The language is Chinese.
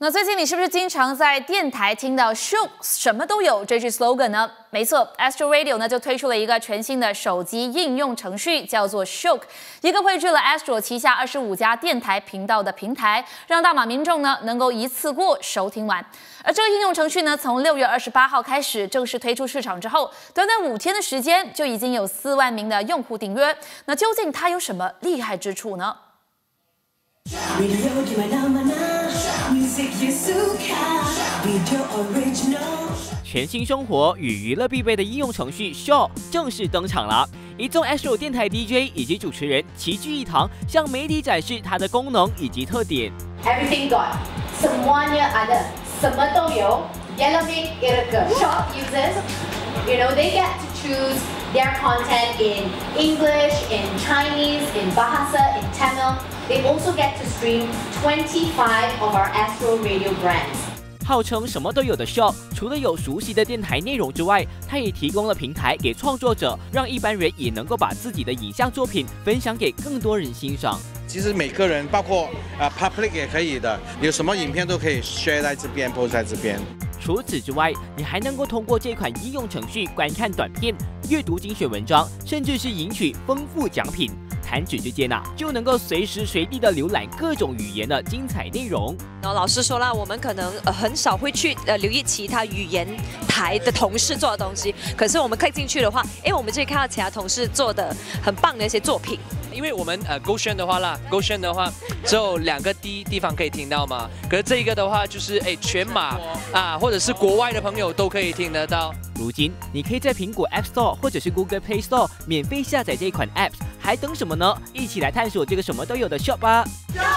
那最近你是不是经常在电台听到 "Shook 什么都有"这句 slogan 呢？没错 ，Astro Radio 呢就推出了一个全新的手机应用程序，叫做 Shook， 一个汇聚了 Astro 旗下25家电台频道的平台，让大马民众呢能够一次过收听完。而这个应用程序呢，从6月28号开始正式推出市场之后，短短5天的时间就已经有4万名的用户订阅。那究竟它有什么厉害之处呢？ 全新生活与娱乐必备的应用程序 Shook 正式登场了。一众 Astro 电台 DJ 以及主持人齐聚一堂，向媒体展示它的功能以及特点。 Everything got semuanya ada, 什么都有。Yellowbig Iraka Shook users, they get to choose their content in English, in Chinese, in Bahasa, in Tamil. They also get to stream 25 of our Astro Radio brands. 号称什么都有的 Shook， 除了有熟悉的电台内容之外，它也提供了平台给创作者，让一般人也能够把自己的影像作品分享给更多人欣赏。 其实每个人，包括public 也可以的，有什么影片都可以 share 在这边 ，post 在这边。 除此之外，你还能够通过这款应用程序观看短片、阅读精选文章，甚至是赢取丰富奖品。弹指之间就能够随时随地的浏览各种语言的精彩内容。 然后老师说啦，我们可能很少会去留意其他语言台的同事做的东西，可是我们 click 进去的话，我们就可以看到其他同事做的很棒的一些作品。 因为我们GoShen 的话啦，GoShen 的话只有2个地方可以听到嘛，可是这一个的话就是全马或者是国外的朋友都可以听得到。 如今你可以在苹果 App Store 或者是 Google Play Store 免费下载这一款 App， 还等什么呢？一起来探索这个什么都有的 Shook 吧！